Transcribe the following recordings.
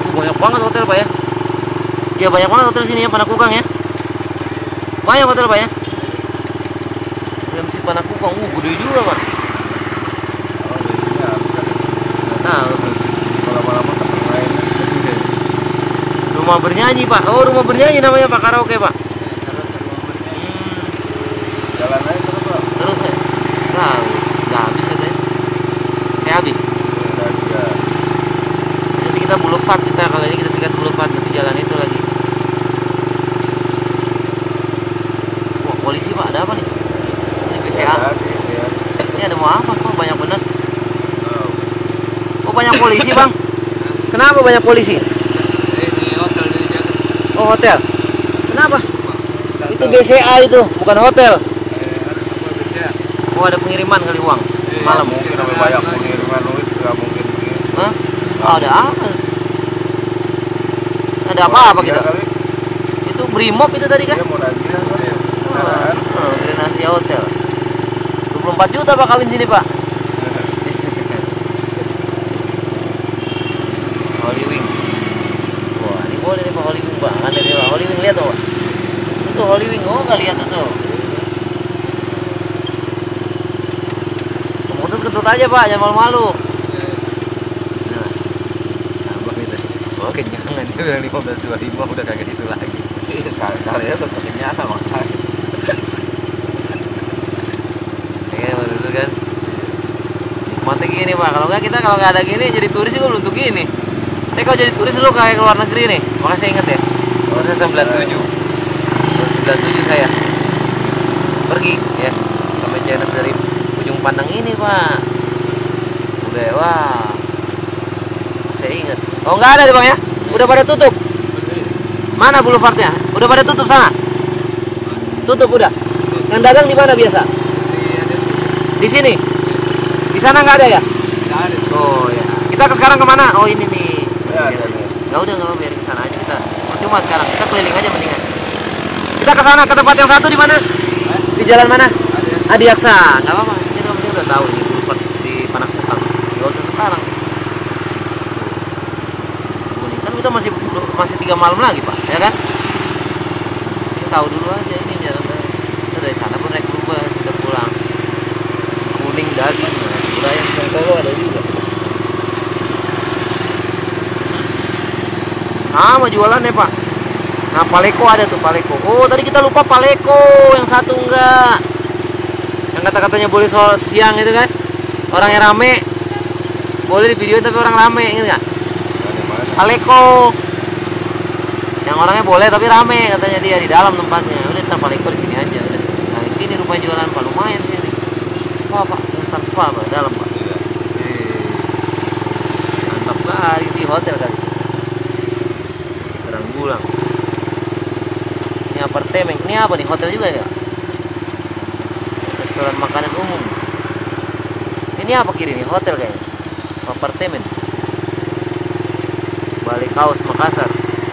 Banyak banget hotel Pak ya. Ya banyak banget hotel sini ya, Panakukang ya. Banyak hotel Pak ya. MC Panakukang, gede juga Pak. Nah, lama-lama tempat lain. Rumah bernyanyi Pak. Oh, rumah bernyanyi namanya Pak, karaoke Pak. Jalan aja terus Pak. Terus ya. Nah, udah habis katanya. Habis. Ya. Nanti kita boulevard, kita kalau ini kita sikat boulevard, nanti jalan itu lagi. Wah, polisi Pak, ada apa nih? Ini PCA. Ya. Ini ada mau apa kok banyak bener? Kok banyak polisi Bang? Kenapa banyak polisi? Ini hotel dijaga. Oh, hotel. Kenapa? Itu BCA itu, bukan hotel. Oh, ada pengiriman kali uang malam. Mungkin lebih banyak pengiriman duit, nggak mungkin. Hah? Oh, ada apa? Ada apa kita? Itu Brimob itu tadi kan? Iya, mau razia kali ya. Kendaraan. Grand Asia Hotel. 24 juta Pak kawin sini Pak. Holy Wing. Wah, ini boleh nih Pak Holy Wing Pak. Ada nih Pak Holy Wing, lihat tuh Pak. Itu Holy Wing, oh nggak lihat tuh. Kentut aja Pak, jangan malu-malu. Nah, Bang itu. Oh, kenyangan dia bilang 15.25 udah kagak itu lagi. Sekali ya tetap kenyata makanya. Kayak waktu itu kan. Nikmatnya gini Pak, kalau nggak ada gini jadi turis juga belum tuh gini. Saya kalau jadi turis dulu kayak ke luar negeri nih, makanya saya inget ya. Kalau saya 97. Kalau 97 saya pergi ya sampai China dari ujung pandang ini Pak. Udah wah. Saya inget. Oh nggak ada deh Bang ya? Udah pada tutup. Mana boulevardnya? Udah pada tutup sana? Tutup udah. Yang dagang di mana biasa? Di sini. Di sana nggak ada ya? Nggak ada. Oh ya. Kita sekarang kemana? Oh ini nih. Ya, ada. Nggak udah nggak biarin ke sana aja kita. Cuma sekarang kita keliling aja mendingan. Kita ke sana ke tempat yang satu di mana? Di jalan mana? Adiaksa. Nggak apa-apa. Kita udah tahu ini tempat di Panakukang. Di hotel sekarang. Kuning kan kita masih 3 malam lagi Pak, ya kan? Kita tahu dulu aja ini jalan kita dari sana pun naik bus kita pulang. Si kuning daging, ayam sengkolo ada juga. Sama jualannya Pak. Nah Paleko ada tuh Paleko. Oh tadi kita lupa Paleko, yang satu enggak. Yang kata-katanya boleh siang itu kan. Orangnya rame. Boleh di video tapi orang rame, ingat nggak? Paleko. Yang orangnya boleh tapi rame katanya dia di dalam tempatnya. Udah ntar Paleko di sini aja. Udah. Nah di sini rupanya jualan Pak, lumayan sih ini. Spa Pak, Star Spa Pak, dalam Pak. Mantap kali di hotel kali. Bulang. Ini apartemen. Ini apa nih? Hotel juga ya? Restoran makanan umum. Ini apa kiri nih? Hotel kayaknya. Apartemen. Balik Kaos Makassar.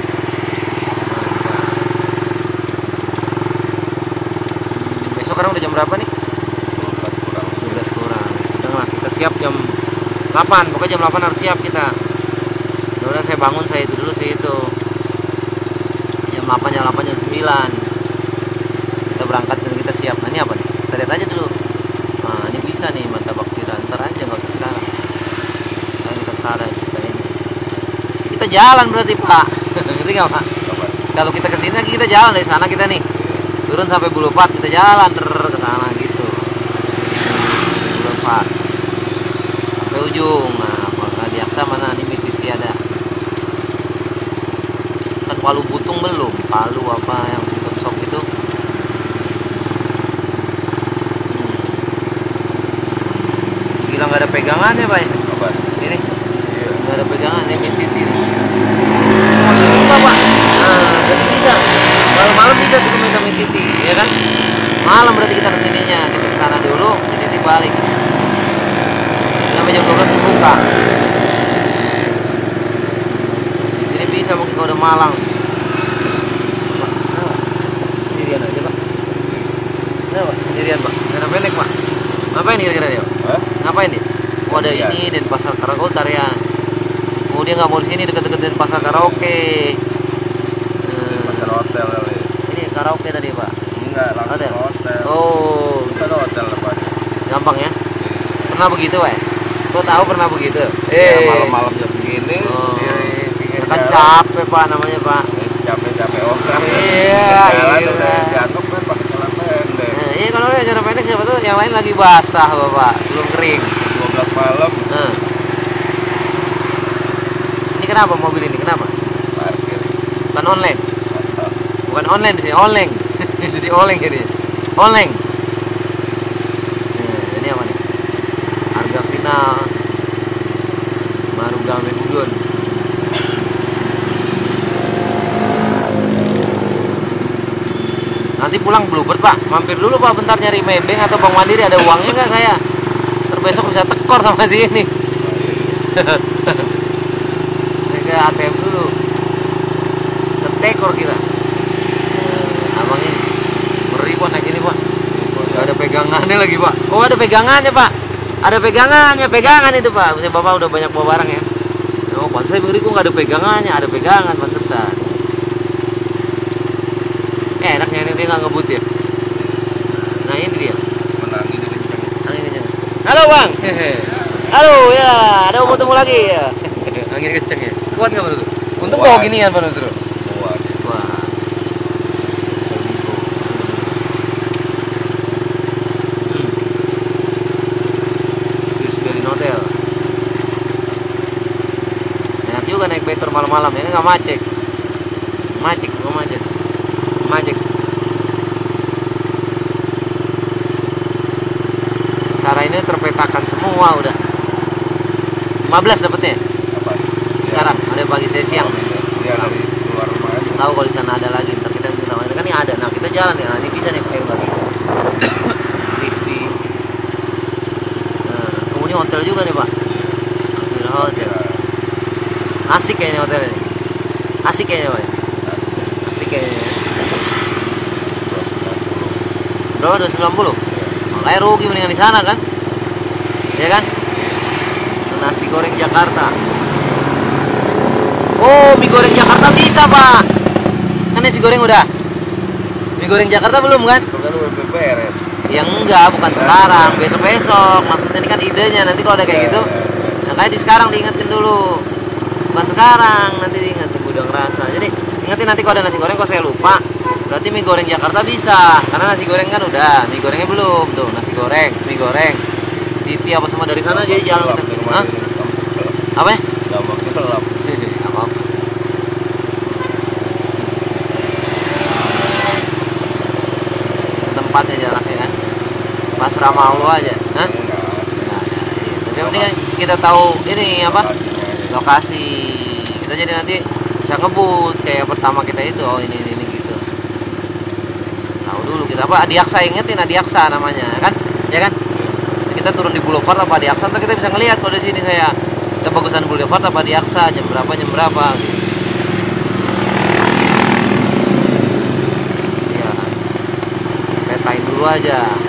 Besok sekarang udah jam berapa nih? 12 kurang. Setengah. Kita siap jam 8. Pokoknya jam 8 harus siap kita. Udah saya bangun saya itu dulu sih itu. Jam 8, jam 9 kita berangkat dan kita siap. Nah ini apa nih? Kita lihat aja dulu. Nah ini bisa nih martabak tiram. Ntar aja nggak usah sekarang. Kita sadar sekali ini. Kita jalan berarti Pak. Ngerti nggak Pak? Kalau kita kesini lagi kita jalan dari sana kita nih. Turun sampai boulevard kita jalan ke sana gitu. Boulevard sampai ujung. Nah kalau di Aksa mana nih Mititi ada. Palu Butung belum, Palu apa yang sop-sop itu. Gila nggak ada pegangannya Pak ini. Ini nggak ada pegangan ini Mititi. Masuk Pak. Nah jadi bisa. Malam-malam bisa tuh megang Mititi, ya kan? Malam berarti kita kesininya, kita ke sana dulu, Mititi balik. Sampai jam 12 buka. Di sini bisa mungkin kalau udah Malang. Sendirian aja Pak. Kenapa? Sendirian Pak. Karena pendek Pak. Ngapain kira-kira dia? Ngapain dia? Oh ada ini dan pasar Karakotar ya. Oh dia nggak mau di sini deket-deketin pasar karaoke. Pasar hotel kali. Ini karaoke tadi pak. Enggak, langsung Hotel. ke hotel. Oh, Ada hotel depannya. gampang ya. Pernah begitu pak? Kau tahu pernah begitu? Ya, malam-malam jam begini Oh. di pinggir Kan jalan. capek pak namanya pak. Wis capek-capek orang. Iya, Jalan iya. udah jatuh kan pakai celana pendek. Nah, iya kalau udah jalan pendek siapa tuh yang lain lagi basah bapak, belum kering. 12 malam Nah. Ini kenapa mobil ini? Kenapa? parkir. Bukan online. Bukan online sih, oleng. Jadi oleng jadi. Oleng. Nah, ini apa nih? Harga final Marugame Udon. Nanti pulang Bluebird pak, mampir dulu pak bentar nyari Maybank atau Bank Mandiri, ada uangnya nggak saya? Terbesok bisa tekor sama si ini. Ini ke ATM dulu. Tertekor kita. Abang ini ngeri pak naik ini pak. Gak ada pegangannya lagi pak. Oh ada pegangannya pak. Ada pegangannya, pegangan itu pak. Misalnya bapak udah banyak bawa barang ya. Oh pantas saya ngeri kok nggak ada pegangannya, ada pegangan pantesan. Enaknya ini dia nggak ngebut ya. Nah ini dia. Menangin kenceng. Angin kenceng. Halo bang. Halo ya, ada mau ketemu lagi ya. Angin kenceng ya. Kuat nggak menurut? Untung bawa gini kan menurut lu. Kuat. Wah. Sisbelin Hotel. Enak juga naik betor malam-malam ya nggak macet. Macet, nggak macet. Macet. Secara ini terpetakan semua udah. 15 dapetnya. Apa? Sekarang ada pagi saya siang. Dia dari luar rumah aja. Tahu kalau di sana ada lagi, ntar kita minta kan ini ada. Nah kita jalan ya, nah, ini bisa nih pakai lagi. Crispy. Nah, ini hotel juga nih pak. Ini hotel. Asik kayaknya hotel ini. Asik kayaknya pak. Asik kayaknya. Berapa? 290. Makanya rugi mendingan di sana kan? Ya kan? Nasi goreng Jakarta. Oh, mie goreng Jakarta bisa pak. Kan nasi goreng udah. Mie goreng Jakarta belum kan? Itu kan udah beres. Ya enggak, bukan sekarang, besok-besok. Maksudnya ini kan idenya, nanti kalau udah kayak gitu, nah kayak di sekarang diingetin dulu. Bukan sekarang, nanti diingetin gudang rasa. Jadi ingetin nanti kalau ada nasi goreng, kalau saya lupa, berarti mie goreng Jakarta bisa. Karena nasi goreng kan udah, mie gorengnya belum. Tuh, nasi goreng, mie goreng. Titi apa semua dari sana jadi jalan kita. Hah? Apa ya? Lama kita lama. Apa? Tempatnya jaraknya kan pas ramah Allah aja. Hah? Nah, iya. Tapi yang penting kan kita tahu ini apa lokasi kita, jadi nanti bisa ngebut kayak pertama kita itu. Oh ini gitu, tahu dulu kita apa Adiaksa, ingetin Adiaksa namanya kan ya kan. Kita turun di Boulevard apa Adiaksa, ntar kita bisa ngelihat kalau di sini saya kebagusan Boulevard apa Adiaksa, jam berapa gitu. Ya petain dulu aja.